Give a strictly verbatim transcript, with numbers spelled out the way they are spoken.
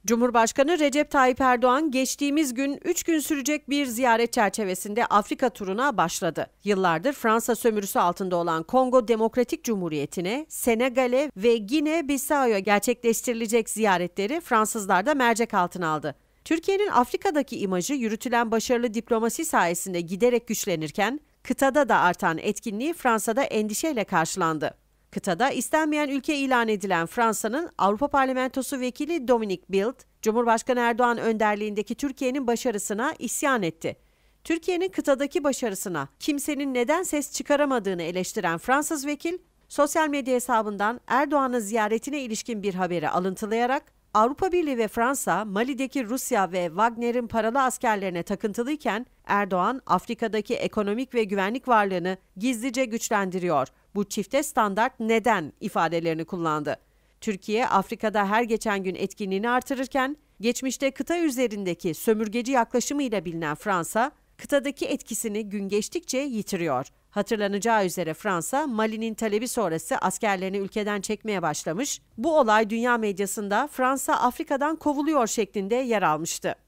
Cumhurbaşkanı Recep Tayyip Erdoğan geçtiğimiz gün üç gün sürecek bir ziyaret çerçevesinde Afrika turuna başladı. Yıllardır Fransa sömürüsü altında olan Kongo Demokratik Cumhuriyeti'ne, Senegal'e ve Gine-Bissau'ya gerçekleştirilecek ziyaretleri Fransızlar da mercek altına aldı. Türkiye'nin Afrika'daki imajı yürütülen başarılı diplomasi sayesinde giderek güçlenirken, kıtada da artan etkinliği Fransa'da endişeyle karşılandı. Kıtada istenmeyen ülke ilan edilen Fransa'nın Avrupa Parlamentosu vekili Dominic Bild, Cumhurbaşkanı Erdoğan önderliğindeki Türkiye'nin başarısına isyan etti. Türkiye'nin kıtadaki başarısına kimsenin neden ses çıkaramadığını eleştiren Fransız vekil, sosyal medya hesabından Erdoğan'ın ziyaretine ilişkin bir haberi alıntılayarak, Avrupa Birliği ve Fransa, Mali'deki Rusya ve Wagner'in paralı askerlerine takıntılıyken, Erdoğan, Afrika'daki ekonomik ve güvenlik varlığını gizlice güçlendiriyor. Bu çifte standart neden ifadelerini kullandı. Türkiye, Afrika'da her geçen gün etkinliğini artırırken, geçmişte kıta üzerindeki sömürgeci yaklaşımıyla bilinen Fransa, kıtadaki etkisini gün geçtikçe yitiriyor. Hatırlanacağı üzere Fransa, Mali'nin talebi sonrası askerlerini ülkeden çekmeye başlamış. Bu olay dünya medyasında Fransa Afrika'dan kovuluyor şeklinde yer almıştı.